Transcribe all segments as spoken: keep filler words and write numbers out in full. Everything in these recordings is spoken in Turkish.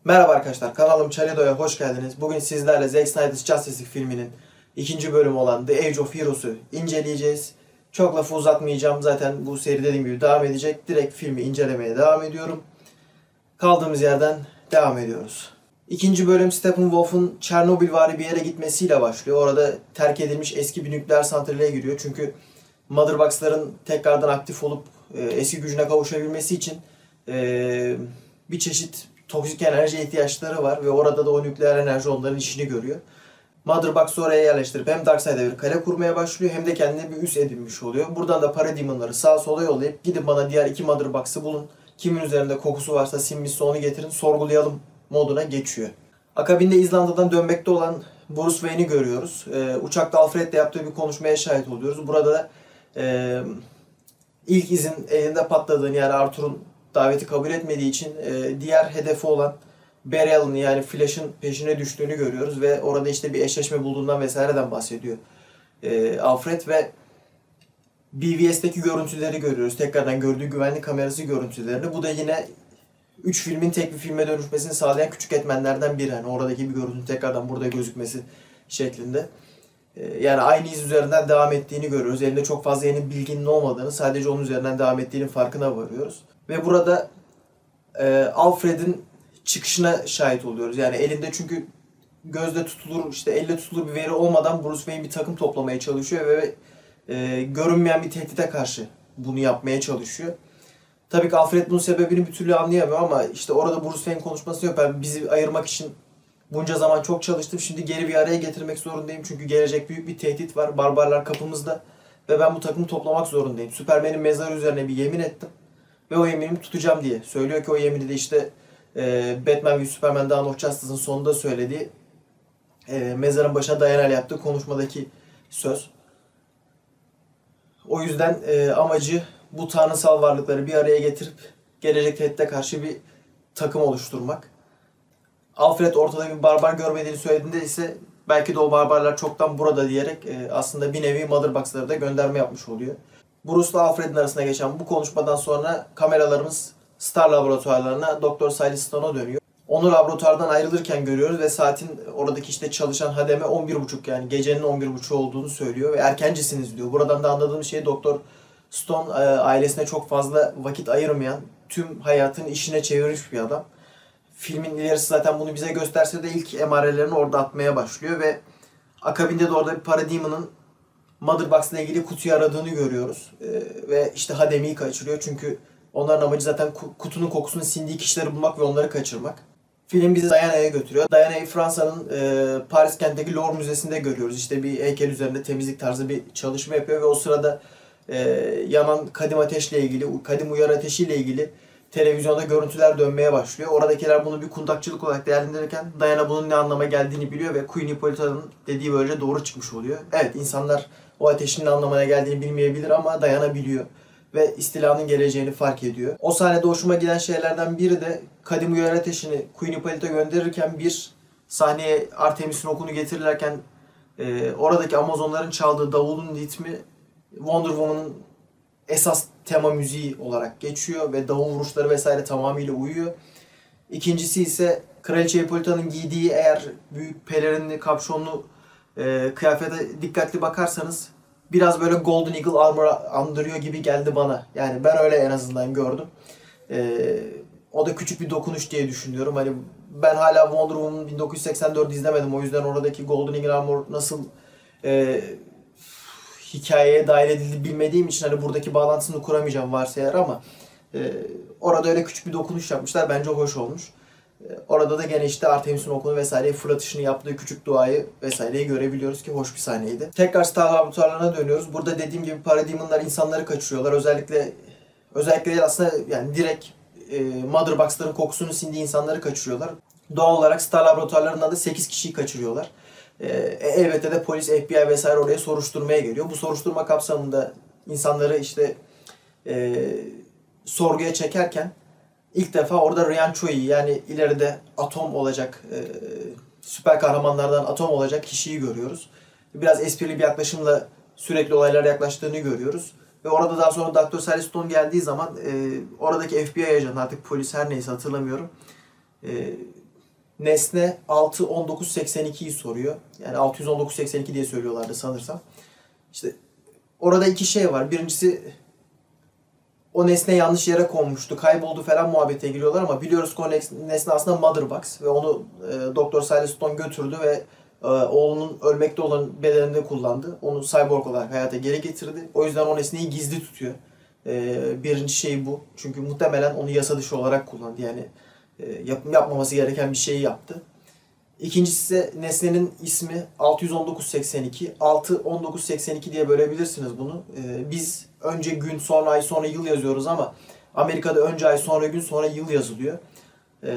Merhaba arkadaşlar, kanalım Çaledo'ya hoş geldiniz. Bugün sizlerle Zack Snyder's Justice League filminin ikinci bölümü olan The Age of Heroes'u inceleyeceğiz. Çok lafı uzatmayacağım, zaten bu seri dediğim gibi devam edecek. Direkt filmi incelemeye devam ediyorum. Kaldığımız yerden devam ediyoruz. İkinci bölüm Steppenwolf'un Çernobilvari bir yere gitmesiyle başlıyor. Orada terk edilmiş eski bir nükleer santrale giriyor. Çünkü Mother Box'ların tekrardan aktif olup e, eski gücüne kavuşabilmesi için e, bir çeşit toksik enerji ihtiyaçları var ve orada da o nükleer enerji onların işini görüyor. Mother Box'ı oraya yerleştirip hem Darkseid'e bir kale kurmaya başlıyor hem de kendine bir üs edinmiş oluyor. Buradan da Parademon'ları sağa sola yollayıp gidip bana diğer iki Mother Box'ı bulun. Kimin üzerinde kokusu varsa sinmişse onu getirin, sorgulayalım moduna geçiyor. Akabinde İzlanda'dan dönmekte olan Bruce Wayne'i görüyoruz. Ee, uçakta Alfred'le yaptığı bir konuşmaya şahit oluyoruz. Burada da e, ilk izin elinde patladığını, yani Arthur'un daveti kabul etmediği için e, diğer hedefi olan Barry Allen'ın, yani Flash'ın peşine düştüğünü görüyoruz ve orada işte bir eşleşme bulduğundan vesaireden bahsediyor e, Alfred ve B V S'teki görüntüleri görüyoruz. Tekrardan gördüğü güvenlik kamerası görüntülerini. Bu da yine üç filmin tek bir filme dönüşmesini sağlayan küçük etmenlerden biri. Yani oradaki bir görüntünün tekrardan burada gözükmesi şeklinde. Yani aynı iz üzerinden devam ettiğini görüyoruz. Elinde çok fazla yeni bilginin olmadığını, sadece onun üzerinden devam ettiğinin farkına varıyoruz. Ve burada e, Alfred'in çıkışına şahit oluyoruz. Yani elinde, çünkü gözde tutulur, işte elle tutulur bir veri olmadan Bruce Wayne bir takım toplamaya çalışıyor ve e, görünmeyen bir tehdide karşı bunu yapmaya çalışıyor. Tabii ki Alfred bunun sebebini bir türlü anlayamıyor ama işte orada Bruce Wayne konuşması yok. Ben bizi ayırmak için bunca zaman çok çalıştım. Şimdi geri bir araya getirmek zorundayım. Çünkü gelecek büyük bir tehdit var. Barbarlar kapımızda. Ve ben bu takımı toplamak zorundayım. Superman'in mezarı üzerine bir yemin ettim. Ve o yeminimi tutacağım diye. Söylüyor ki o yemini de işte e, Batman ve Superman Dawn of Justice'ın sonunda söylediği e, mezarın başına dayanarak yaptığı konuşmadaki söz. O yüzden e, amacı bu tanrısal varlıkları bir araya getirip gelecek tehdide karşı bir takım oluşturmak. Alfred ortada bir barbar görmediğini söylediğinde ise belki de o barbarlar çoktan burada diyerek e, aslında bir nevi Mother Box'lara da gönderme yapmış oluyor. Bruce ile Alfred'in arasında geçen bu konuşmadan sonra kameralarımız Star laboratuvarlarına Doktor Silas Stone'a dönüyor. Onu laboratuvardan ayrılırken görüyoruz ve saatin oradaki işte çalışan hademe on bir buçuk, yani gecenin on bir buçuk olduğunu söylüyor ve erkencisiniz diyor. Buradan da anladığım şey Doktor Stone ailesine çok fazla vakit ayırmayan, tüm hayatını işine çevirmiş bir adam. Filmin ilerisi zaten bunu bize gösterse de ilk emarelerini orada atmaya başlıyor ve akabinde de orada bir Parademon'ın Mother Box'la ilgili kutuyu aradığını görüyoruz. Ee, ve işte Hademi'yi kaçırıyor çünkü onların amacı zaten kutunun kokusunu sindiği kişileri bulmak ve onları kaçırmak. Film bizi Diana'ya götürüyor. Diana'yı Fransa'nın e, Paris kentindeki Louvre Müzesi'nde görüyoruz. İşte bir heykel üzerinde temizlik tarzı bir çalışma yapıyor ve o sırada e, yanan kadim ateşle ilgili, kadim uyarı ateşiyle ilgili televizyonda görüntüler dönmeye başlıyor. Oradakiler bunu bir kundakçılık olarak değerlendirirken Diana bunun ne anlama geldiğini biliyor ve Queen Hippolyta'nın dediği böylece doğru çıkmış oluyor. Evet, insanlar o ateşin ne anlamına geldiğini bilmeyebilir ama Diana biliyor ve istilanın geleceğini fark ediyor. O sahnede hoşuma giden şeylerden biri de kadim uyarı ateşini Queen Hippolyta gönderirken bir sahneye Artemis'in okunu getirirken e, oradaki Amazonların çaldığı davulun ritmi Wonder Woman'ın esas tema müziği olarak geçiyor ve davul vuruşları vesaire tamamıyla uyuyor. İkincisi ise Kraliçe Hippolyta'nın giydiği eğer büyük pelerinli, kapşonlu e, kıyafete dikkatli bakarsanız biraz böyle Golden Eagle Armor andırıyor gibi geldi bana. Yani ben öyle en azından gördüm. E, o da küçük bir dokunuş diye düşünüyorum. Hani ben hala Wonder Woman bin dokuz yüz seksen dört izlemedim. O yüzden oradaki Golden Eagle Armor nasıl e, hikayeye dahil edildi bilmediğim için hani buradaki bağlantısını kuramayacağım varsa eğer, ama e, orada öyle küçük bir dokunuş yapmışlar. Bence hoş olmuş. E, orada da gene işte Artemis'in okunu vesaireyi fırlatışını yaptığı küçük duayı vesaireyi görebiliyoruz ki hoş bir sahneydi. Tekrar Star laboratuvarlarına dönüyoruz. Burada dediğim gibi Parademon'lar insanları kaçırıyorlar. Özellikle özellikle değil aslında, yani direkt e, Mother Box'ların kokusunu sindiği insanları kaçırıyorlar. Doğal olarak Star laboratuvarlarından da sekiz kişiyi kaçırıyorlar. Ee, elbette de polis, F B I vesaire oraya soruşturmaya geliyor. Bu soruşturma kapsamında insanları işte e, sorguya çekerken ilk defa orada Ryan Choi'yi, yani ileride Atom olacak, e, süper kahramanlardan Atom olacak kişiyi görüyoruz. Biraz esprili bir yaklaşımla sürekli olaylara yaklaştığını görüyoruz. Ve orada daha sonra Doktor Silas Stone geldiği zaman e, oradaki F B I ajanı, artık polis her neyse hatırlamıyorum, e, nesne altı on dokuz seksen ikiyi soruyor. Yani altı yüz on dokuz seksen iki diye söylüyorlardı sanırsam. İşte orada iki şey var. Birincisi o nesne yanlış yere konmuştu, kayboldu falan muhabbete giriyorlar ama biliyoruz ki o nesne aslında Mother Box ve onu e, Doktor Silas Stone götürdü ve e, oğlunun ölmekte olan bedeninde kullandı. Onu cyborg olarak hayata geri getirdi. O yüzden o nesneyi gizli tutuyor. E, birinci şey bu. Çünkü muhtemelen onu yasa dışı olarak kullandı. Yani e, yap, yapmaması gereken bir şeyi yaptı. İkincisi ise nesnenin ismi altı yüz on dokuz seksen iki. altı on dokuz seksen iki diye bölebilirsiniz bunu. Ee, biz önce gün, sonra ay, sonra yıl yazıyoruz ama Amerika'da önce ay, sonra gün, sonra yıl yazılıyor. Ee,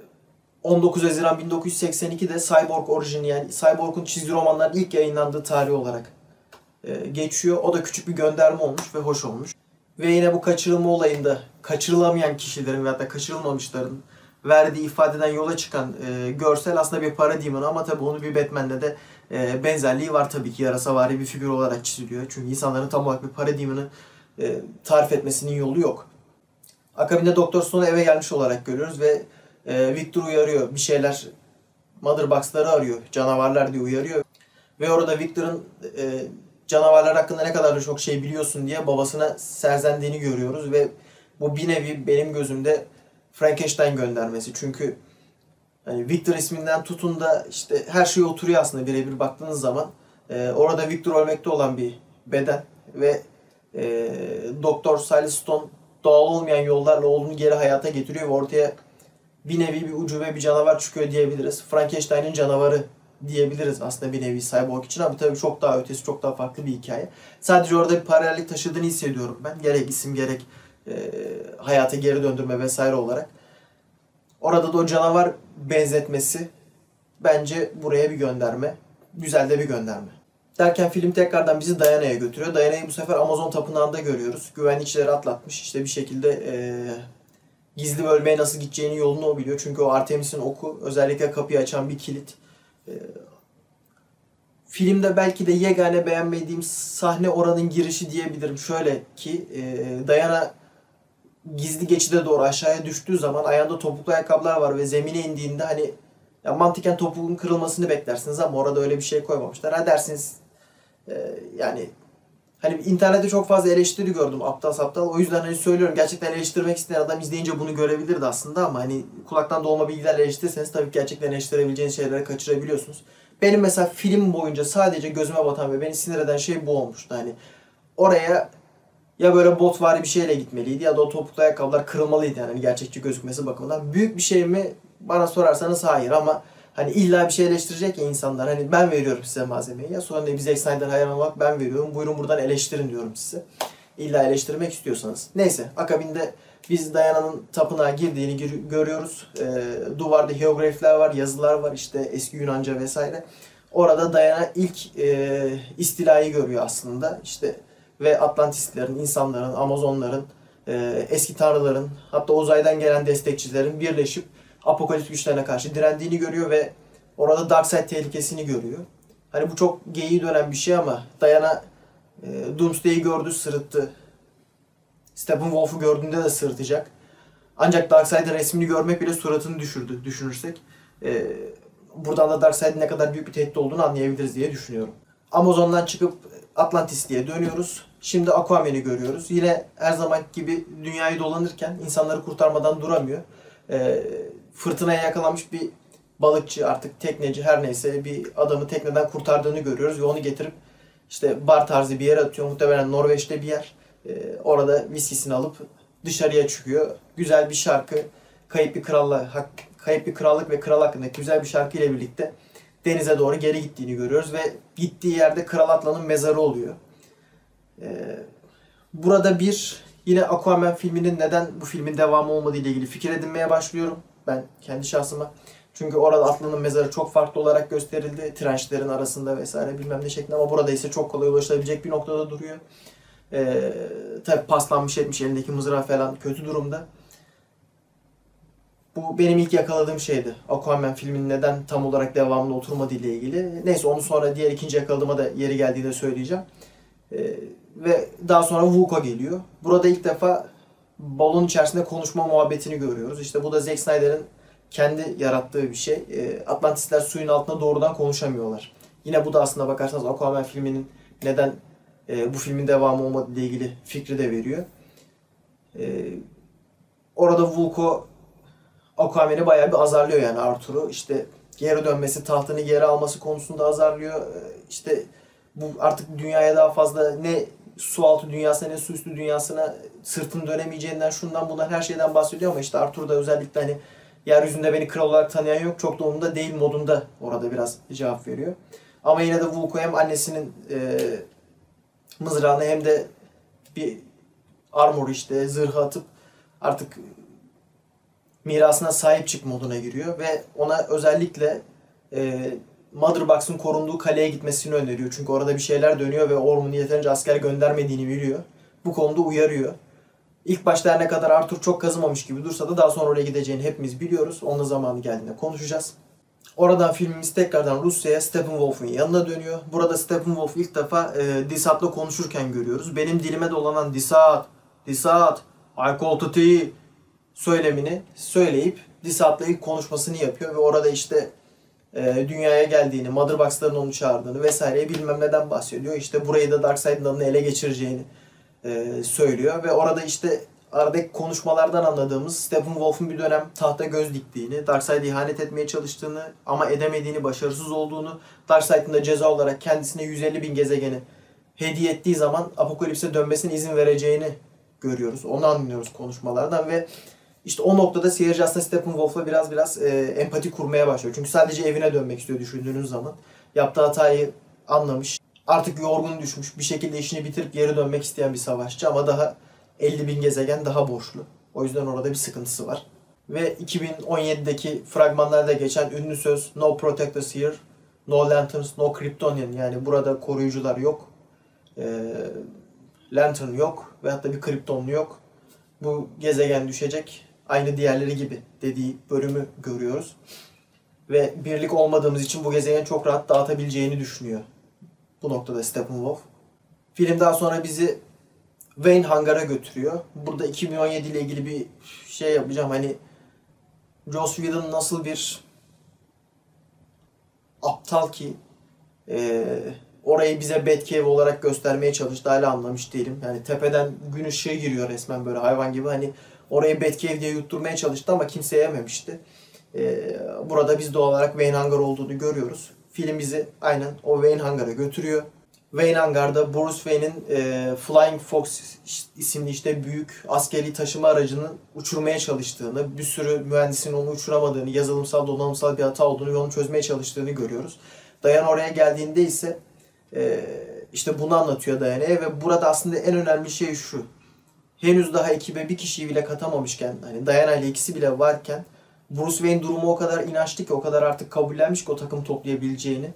on dokuz Haziran bin dokuz yüz seksen iki'de Cyborg orijini, yani Cyborg'un çizgi romanların ilk yayınlandığı tarih olarak e, geçiyor. O da küçük bir gönderme olmuş ve hoş olmuş. Ve yine bu kaçırılma olayında kaçırılamayan kişilerin veya da kaçırılmamışların verdiği ifadeden yola çıkan e, görsel aslında bir Parademon ama tabii onu bir Batman'le de e, benzerliği var tabii ki, yarasavari bir figür olarak çiziliyor. Çünkü insanların tam olarak bir Parademon'ı e, tarif etmesinin yolu yok. Akabinde Doktor Stone'u eve gelmiş olarak görüyoruz ve e, Victor uyarıyor. Bir şeyler, Mother Box'ları arıyor, canavarlar diye uyarıyor. Ve orada Victor'ın e, canavarlar hakkında ne kadar da çok şey biliyorsun diye babasına serzendiğini görüyoruz ve bu bir nevi benim gözümde Frankenstein göndermesi. Çünkü hani Victor isminden tutun da işte her şey oturuyor aslında birebir baktığınız zaman. Ee, orada Victor ölmekte olan bir beden ve e, Doktor Silas Stone doğal olmayan yollarla oğlunu geri hayata getiriyor ve ortaya bir nevi bir ucube bir canavar çıkıyor diyebiliriz. Frankenstein'in canavarı diyebiliriz aslında bir nevi Cyborg için ama tabii çok daha ötesi, çok daha farklı bir hikaye. Sadece orada bir paralellik taşıdığını hissediyorum ben. Gerek isim, gerek e, hayata geri döndürme vesaire olarak. Orada da o canavar benzetmesi bence buraya bir gönderme. Güzel de bir gönderme. Derken film tekrardan bizi Diana'ya götürüyor. Diana'yı bu sefer Amazon tapınağında görüyoruz. Güvenlikçileri atlatmış. İşte bir şekilde e, gizli bölmeye nasıl gideceğini yolunu o biliyor. Çünkü o Artemis'in oku özellikle kapıyı açan bir kilit. E, filmde belki de yegane beğenmediğim sahne oranın girişi diyebilirim. Şöyle ki e, Diana gizli geçide doğru aşağıya düştüğü zaman ayağında topuklu ayakkabılar var ve zemine indiğinde hani ya mantıken topuğun kırılmasını beklersiniz ama orada öyle bir şey koymamışlar. Ha dersiniz e, yani hani internette çok fazla eleştiri gördüm aptal saptal. O yüzden hani söylüyorum, gerçekten eleştirmek isteyen adam izleyince bunu görebilirdi aslında ama hani kulaktan dolma bilgilerle eleştirirseniz tabii gerçekten eleştirebileceğiniz şeyleri kaçırabiliyorsunuz. Benim mesela film boyunca sadece gözüme batan ve beni sinir eden şey bu olmuştu. Hani oraya ya böyle botvari bir şeyle gitmeliydi ya da o topuklu ayakkabılar kırılmalıydı yani gerçekçi gözükmesi bakımından. Büyük bir şey mi bana sorarsanız hayır ama hani illa bir şey eleştirecek ya insanlar. Hani ben veriyorum size malzemeyi ya sonra ne bir Zack Snyder hayran olarak ben veriyorum. Buyurun buradan eleştirin diyorum size. İlla eleştirmek istiyorsanız. Neyse akabinde biz Diana'nın tapınağa girdiğini görüyoruz. E, duvarda hieroglifler var, yazılar var işte eski Yunanca vesaire. Orada Diana ilk e, istilayı görüyor aslında. İşte ve Atlantistlerin, insanların, Amazonların, e, eski tanrıların, hatta uzaydan gelen destekçilerin birleşip apokalips güçlerine karşı direndiğini görüyor ve orada Darkseid tehlikesini görüyor. Hani bu çok geyiği dönen bir şey ama Diana e, Doomsday'i gördü, sırıttı. Steppenwolf'u gördüğünde de sırıtacak. Ancak Darkseid'in resmini görmek bile suratını düşürdü, düşünürsek. E, buradan da Darkseid'in ne kadar büyük bir tehdit olduğunu anlayabiliriz diye düşünüyorum. Amazon'dan çıkıp Atlantis diye dönüyoruz. Şimdi Aquaman'i görüyoruz. Yine her zaman gibi dünyayı dolanırken insanları kurtarmadan duramıyor. E, fırtınaya yakalanmış bir balıkçı, artık tekneci her neyse bir adamı tekneden kurtardığını görüyoruz ve onu getirip işte bar tarzı bir yere atıyor. Muhtemelen Norveç'te bir yer. E, orada viskisini alıp dışarıya çıkıyor. Güzel bir şarkı, kayıp bir krallık, kayıp bir krallık ve kral hakkındaki güzel bir şarkı ile birlikte denize doğru geri gittiğini görüyoruz ve gittiği yerde Kral Atlan'ın mezarı oluyor. Ee, burada bir yine Aquaman filminin neden bu filmin devamı olmadığı ile ilgili fikir edinmeye başlıyorum ben kendi şahsıma. Çünkü orada Atlan'ın mezarı çok farklı olarak gösterildi. Trençlerin arasında vesaire bilmem ne şeklinde ama burada ise çok kolay ulaşılabilecek bir noktada duruyor. Ee, tabi paslanmış etmiş, elindeki mızrağı falan kötü durumda. Bu benim ilk yakaladığım şeydi. Aquaman filminin neden tam olarak devamlı oturmadığı ile ilgili. Neyse onu sonra diğer ikinci yakaladığıma da yeri geldiğinde söyleyeceğim. Ee, ve daha sonra Wooka geliyor. Burada ilk defa balon içerisinde konuşma muhabbetini görüyoruz. İşte bu da Zack Snyder'in kendi yarattığı bir şey. E, Atlantisler suyun altında doğrudan konuşamıyorlar. Yine bu da aslında bakarsanız Aquaman filminin neden e, bu filmin devamı olmadığı ile ilgili fikri de veriyor. E, orada Vulko Aquaman'i bayağı bir azarlıyor yani Arthur'u. İşte geri dönmesi, tahtını geri alması konusunda azarlıyor. E, işte bu artık dünyaya daha fazla ne su altı dünyasına ne su üstü dünyasına sırtını dönemeyeceğinden şundan bundan her şeyden bahsediyor ama işte Arthur da özellikle hani yeryüzünde beni kral olarak tanıyan yok çok da umurumda değil modunda orada biraz cevap veriyor. Ama yine de Vulko hem annesinin e, mızrağını hem de bir armor işte zırhı atıp artık mirasına sahip çık moduna giriyor ve ona özellikle e, Mother Box'ın korunduğu kaleye gitmesini öneriyor. Çünkü orada bir şeyler dönüyor ve Orm'un yeterince asker göndermediğini biliyor. Bu konuda uyarıyor. İlk başta her ne kadar Arthur çok kazımamış gibi dursa da daha sonra oraya gideceğini hepimiz biliyoruz. Onun zamanı geldiğinde konuşacağız. Oradan filmimiz tekrardan Rusya'ya Steppenwolf'un yanına dönüyor. Burada Steppenwolf ilk defa e, Disat'la konuşurken görüyoruz. Benim dilime dolanan Disat, Disat, I call to tea söylemini söyleyip Disat'la ilk konuşmasını yapıyor ve orada işte e, dünyaya geldiğini, Mother Box'ların onu çağırdığını vesaireyi bilmem neden bahsediyor. İşte burayı da Darkseid'in ele geçireceğini e, söylüyor ve orada işte aradaki konuşmalardan anladığımız Steppenwolf'un bir dönem tahta göz diktiğini, Darkseid'e ihanet etmeye çalıştığını ama edemediğini, başarısız olduğunu, Darkseid'in de ceza olarak kendisine yüz elli bin gezegeni hediye ettiği zaman Apokalips'e dönmesine izin vereceğini görüyoruz. Onu anlıyoruz konuşmalardan ve işte o noktada seyirci aslında Steppenwolf'la biraz biraz e, empati kurmaya başlıyor. Çünkü sadece evine dönmek istiyor düşündüğünüz zaman. Yaptığı hatayı anlamış. Artık yorgun düşmüş. Bir şekilde işini bitirip geri dönmek isteyen bir savaşçı ama daha elli bin gezegen daha borçlu. O yüzden orada bir sıkıntısı var. Ve iki bin on yedideki fragmanlarda geçen ünlü söz No Protectors Here, No Lanterns, No Kryptonian. Yani burada koruyucular yok. E, Lantern yok ve hatta bir Kryptonlu yok. Bu gezegen düşecek. Aynı diğerleri gibi dediği bölümü görüyoruz. Ve birlik olmadığımız için bu gezegeni çok rahat dağıtabileceğini düşünüyor. Bu noktada Steppenwolf. Film daha sonra bizi Wayne Hangar'a götürüyor. Burada iki bin on yedi ile ilgili bir şey yapacağım. Hani Joss Whedon nasıl bir aptal ki e, orayı bize Batcave olarak göstermeye çalıştı. Hala anlamış değilim. Yani tepeden gün ışığı giriyor resmen böyle hayvan gibi. Hani orayı Batcave diye yutturmaya çalıştı ama kimse yememişti. Ee, burada biz doğal olarak Wayne Hangar olduğunu görüyoruz. Film bizi aynen o Wayne Hangar'a götürüyor. Wayne Hangar'da Bruce Wayne'in e, Flying Fox isimli işte büyük askeri taşıma aracının uçurmaya çalıştığını, bir sürü mühendisin onu uçuramadığını, yazılımsal, donanımsal bir hata olduğunu ve onu çözmeye çalıştığını görüyoruz. Dayan oraya geldiğinde ise e, işte bunu anlatıyor Dayana'ya ve burada aslında en önemli şey şu. Henüz daha ekibe bir kişiyi bile katamamışken, hani Diana ile ikisi bile varken Bruce Wayne durumu o kadar inançlı ki, o kadar artık kabullenmiş ki o takım toplayabileceğini,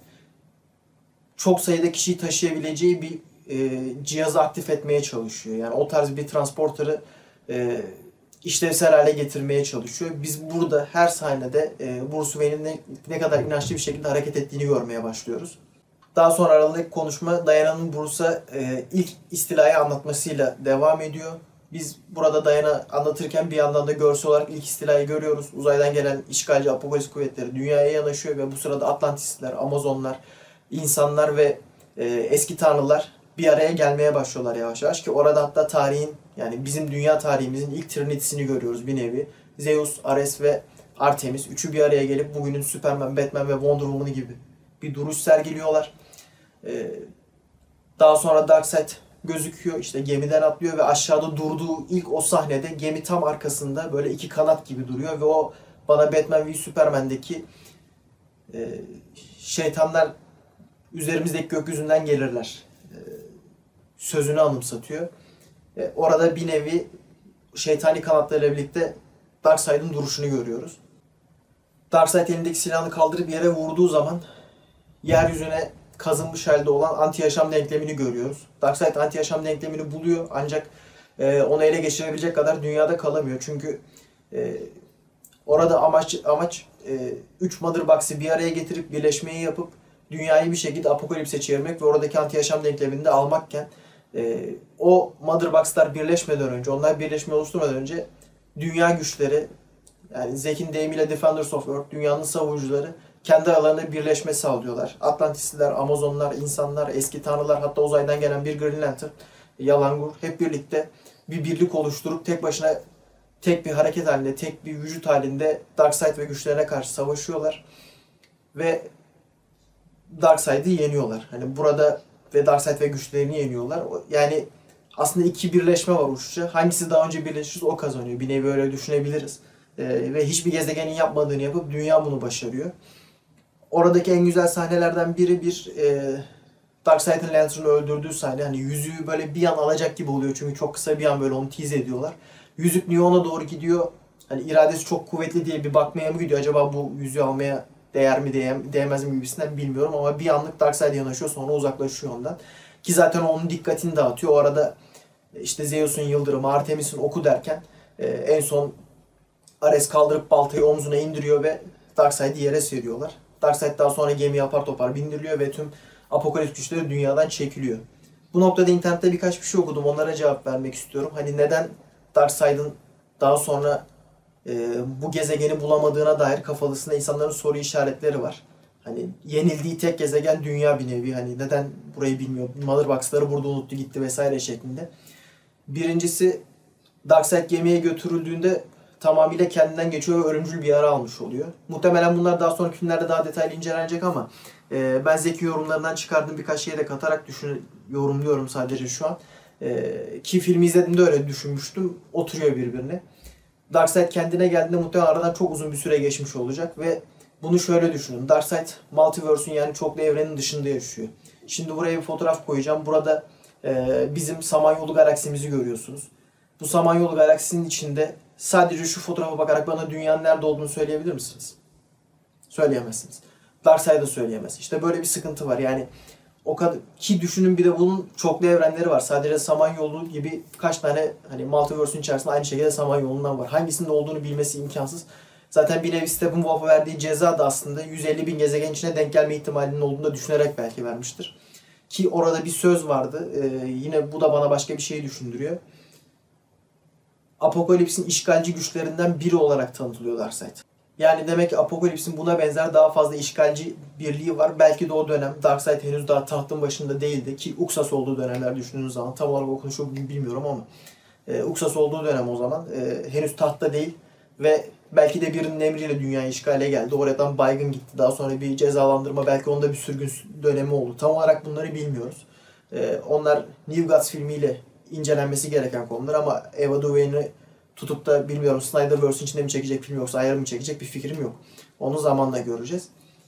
çok sayıda kişiyi taşıyabileceği bir e, cihazı aktif etmeye çalışıyor. Yani o tarz bir transporter'ı e, işlevsel hale getirmeye çalışıyor. Biz burada her sahnede e, Bruce Wayne'in ne, ne kadar inançlı bir şekilde hareket ettiğini görmeye başlıyoruz. Daha sonra aralık konuşma Diana'nın Bruce'a e, ilk istilayı anlatmasıyla devam ediyor. Biz burada Diana anlatırken bir yandan da görsel olarak ilk istilayı görüyoruz. Uzaydan gelen işgalci Apokalips kuvvetleri dünyaya yanaşıyor ve bu sırada Atlantisler, Amazonlar, insanlar ve e, eski tanrılar bir araya gelmeye başlıyorlar yavaş yavaş ki orada hatta tarihin, yani bizim dünya tarihimizin ilk trinitisini görüyoruz bir nevi. Zeus, Ares ve Artemis üçü bir araya gelip bugünün Superman, Batman ve Wonder Woman'ı gibi bir duruş sergiliyorlar. Ee, daha sonra Darkseid gözüküyor, işte gemiden atlıyor ve aşağıda durduğu ilk o sahnede gemi tam arkasında böyle iki kanat gibi duruyor ve o bana Batman v Superman'deki e, şeytanlar üzerimizdeki gökyüzünden gelirler e, sözünü anımsatıyor. E, orada bir nevi şeytani kanatlarıyla birlikte Darkseid'in duruşunu görüyoruz. Darkseid elindeki silahını kaldırıp yere vurduğu zaman yeryüzüne kazınmış halde olan anti-yaşam denklemini görüyoruz. Darkseid anti-yaşam denklemini buluyor ancak e, onu ele geçirebilecek kadar dünyada kalamıyor. Çünkü e, orada amaç amaç e, üç Mother Box'ı bir araya getirip birleşmeyi yapıp dünyayı bir şekilde apokalipse çevirmek ve oradaki anti-yaşam denklemini de almakken e, o Mother Box'lar birleşmeden önce, onlar birleşmeyi oluşturmadan önce dünya güçleri yani Zack'in deyimiyle Defenders of Earth, dünyanın savunucuları kendi aralarında birleşme sağlıyorlar. Atlantisliler, Amazonlar, insanlar, eski tanrılar, hatta uzaydan gelen bir Green Lantern, Yalangur hep birlikte bir birlik oluşturup tek başına tek bir hareket halinde, tek bir vücut halinde Darkseid ve güçlerine karşı savaşıyorlar. Ve Darkseid'i yeniyorlar. Hani burada ve Darkseid ve güçlerini yeniyorlar. Yani aslında iki birleşme var uçuşa. Hangisi daha önce birleşirse o kazanıyor. Bir nevi böyle düşünebiliriz. Ee, ve hiçbir gezegenin yapmadığını yapıp dünya bunu başarıyor. Oradaki en güzel sahnelerden biri bir e, Darkseid'in Lantern'ı öldürdüğü sahne. Hani yüzüğü böyle bir an alacak gibi oluyor. Çünkü çok kısa bir an böyle onu tease ediyorlar. Yüzük niye ona doğru gidiyor? Hani iradesi çok kuvvetli diye bir bakmaya mı gidiyor? Acaba bu yüzüğü almaya değer mi değer, değmez mi gibisinden bilmiyorum. Ama bir anlık Darkseid'e yanaşıyor, sonra uzaklaşıyor ondan. Ki zaten onun dikkatini dağıtıyor. O arada işte Zeus'un yıldırımı, Artemis'in oku derken e, en son Ares kaldırıp baltayı omzuna indiriyor ve Darkseid'i yere seriyorlar. Darkseid daha sonra gemiye apar topar bindiriliyor ve tüm Apokalips güçleri dünyadan çekiliyor. Bu noktada internette birkaç bir şey okudum. Onlara cevap vermek istiyorum. Hani neden Darkseid'in daha sonra e, bu gezegeni bulamadığına dair kafasında insanların soru işaretleri var. Hani yenildiği tek gezegen dünya bir nevi. Hani neden burayı bilmiyor. Motherbox'ları burada unuttu gitti vesaire şeklinde. Birincisi, Darkseid gemiye götürüldüğünde tamamıyla kendinden geçiyor ve ölümcül bir yara almış oluyor. Muhtemelen bunlar daha sonraki filmlerde daha detaylı incelenecek ama e, ben Zeki yorumlarından çıkardığım birkaç şeyi de katarak düşün, yorumluyorum sadece şu an. E, ki filmi izlediğimde öyle düşünmüştüm. Oturuyor birbirine. Darkseid kendine geldiğinde muhtemelen aradan çok uzun bir süre geçmiş olacak ve bunu şöyle düşünün. Darkseid Multiverse'ün yani çoklu evrenin dışında yaşıyor. Şimdi buraya bir fotoğraf koyacağım. Burada e, bizim Samanyolu galaksimizi görüyorsunuz. Bu Samanyolu galaksisinin içinde sadece şu fotoğrafa bakarak bana dünyanın nerede olduğunu söyleyebilir misiniz? Söyleyemezsiniz. Darkseid'e söyleyemez. İşte böyle bir sıkıntı var. Yani o kadar ki düşünün, bir de bunun çoklu evrenleri var. Sadece Samanyolu gibi kaç tane hani Multiverse'ün içerisinde aynı şekilde Samanyolu'ndan var. Hangisinde olduğunu bilmesi imkansız. Zaten bir nevi Steppenwolf'a verdiği ceza da aslında yüz elli bin gezegen içine denk gelme ihtimalinin olduğunu da düşünerek belki vermiştir. Ki orada bir söz vardı. Ee, yine bu da bana başka bir şeyi düşündürüyor. Apokalips'in işgalci güçlerinden biri olarak tanıtılıyor Darkseid. Yani demek ki Apokalips'in buna benzer daha fazla işgalci birliği var. Belki de o dönem Darkseid henüz daha tahtın başında değildi ki Uxas olduğu dönemler düşündüğünüz zaman tam olarak okunuşu bilmiyorum ama e, Uxas olduğu dönem o zaman e, henüz tahtta değil ve belki de birinin emriyle dünyayı işgale geldi. Oradan baygın gitti. Daha sonra bir cezalandırma, belki onda bir sürgün dönemi oldu. Tam olarak bunları bilmiyoruz. E, onlar New Gods filmiyle incelenmesi gereken konular ama Eva DuVernay'i tutup da bilmiyorum Snyderverse'ün içinde mi çekecek film yoksa ayrı mı çekecek bir fikrim yok. Onu zamanla göreceğiz.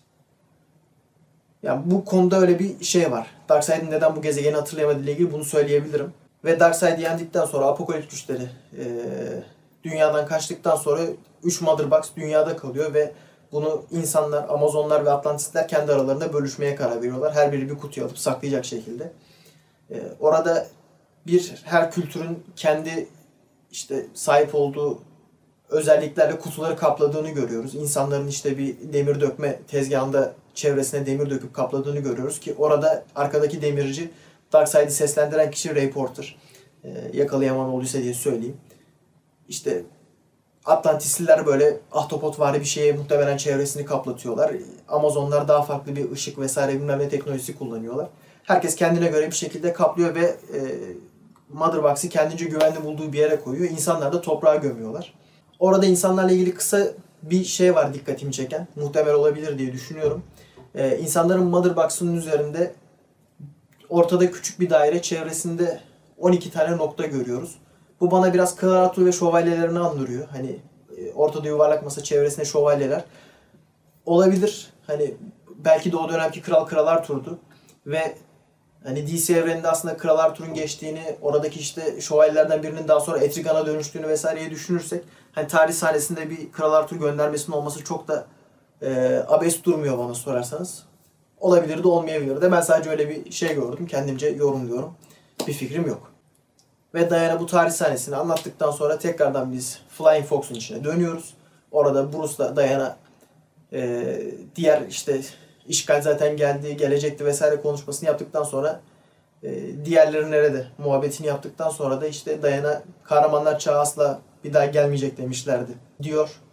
Yani bu konuda öyle bir şey var. Darkseid'in neden bu gezegeni hatırlayamadığı ile ilgili bunu söyleyebilirim. Ve Darkseid'i yendikten sonra Apokalips güçleri e, dünyadan kaçtıktan sonra üç Motherbox dünyada kalıyor ve bunu insanlar, Amazonlar ve Atlantistler kendi aralarında bölüşmeye karar veriyorlar. Her biri bir kutuya alıp saklayacak şekilde. E, orada bir her kültürün kendi işte sahip olduğu özelliklerle kutuları kapladığını görüyoruz. İnsanların işte bir demir dökme tezgahında çevresine demir döküp kapladığını görüyoruz ki orada arkadaki demirci Darkseid'i seslendiren kişi Ray Porter. Ee, yakalayamam olduysa diye söyleyeyim. İşte Atlantisliler böyle ahtapotvari bir şeye muhtemelen çevresini kaplatıyorlar. Amazonlar daha farklı bir ışık vesaire bilmem ne teknolojisi kullanıyorlar. Herkes kendine göre bir şekilde kaplıyor ve e, Motherbox'ı kendince güvenli bulduğu bir yere koyuyor. İnsanlar da toprağa gömüyorlar. Orada insanlarla ilgili kısa bir şey var dikkatimi çeken. Muhtemel olabilir diye düşünüyorum. Ee, insanların Motherbox'ın üzerinde ortada küçük bir daire, çevresinde on iki tane nokta görüyoruz. Bu bana biraz Kral Arthur ve şövalyelerini andırıyor. Hani e, ortada yuvarlak masa, çevresinde şövalyeler. Olabilir. Hani belki de o dönemki Kral Kral Arthur'du. Ve hani D C evreninde aslında Kral Arthur'un geçtiğini, oradaki işte şövalyelerden birinin daha sonra Etrigan'a dönüştüğünü vesaireyi düşünürsek, hani tarih sahnesinde bir Kral Arthur göndermesinin olması çok da e, abes durmuyor bana sorarsanız. Olabilir de olmayabilir de. Ben sadece öyle bir şey gördüm. Kendimce yorumluyorum. Bir fikrim yok. Ve Diana bu tarih sahnesini anlattıktan sonra tekrardan biz Flying Fox'un içine dönüyoruz. Orada Bruce'la Diana e, diğer işte işgal zaten geldi, gelecekti vesaire konuşmasını yaptıktan sonra e, diğerleri nerede muhabbetini yaptıktan sonra da işte Diana kahramanlar çağı asla bir daha gelmeyecek demişlerdi diyor.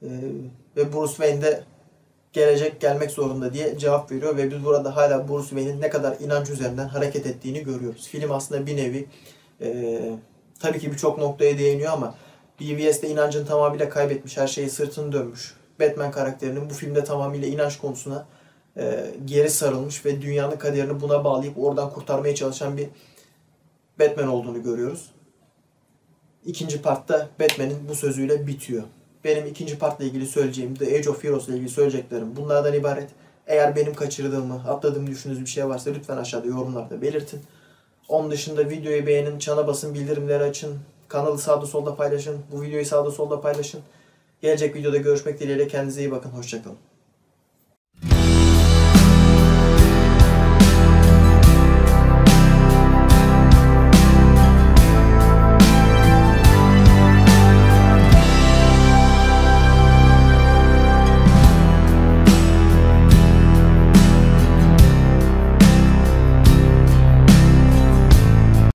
Ee, ve Bruce Wayne de gelecek gelmek zorunda diye cevap veriyor ve biz burada hala Bruce Wayne'in ne kadar inanç üzerinden hareket ettiğini görüyoruz. Film aslında bir nevi e, tabii ki birçok noktaya değiniyor ama B V S'de inancını tamamıyla kaybetmiş, her şeyi sırtını dönmüş Batman karakterinin bu filmde tamamıyla inanç konusuna e, geri sarılmış ve dünyanın kaderini buna bağlayıp oradan kurtarmaya çalışan bir Batman olduğunu görüyoruz. İkinci partta Batman'in bu sözüyle bitiyor. Benim ikinci partla ilgili söyleyeceğim, The Age of Heroes ile ilgili söyleyeceklerim bunlardan ibaret. Eğer benim kaçırdığımı, atladığımı düşündüğünüz bir şey varsa lütfen aşağıda yorumlarda belirtin. Onun dışında videoyu beğenin, çana basın, bildirimleri açın, kanalı sağda solda paylaşın, bu videoyu sağda solda paylaşın. Gelecek videoda görüşmek dileğiyle, kendinize iyi bakın, hoşça kalın.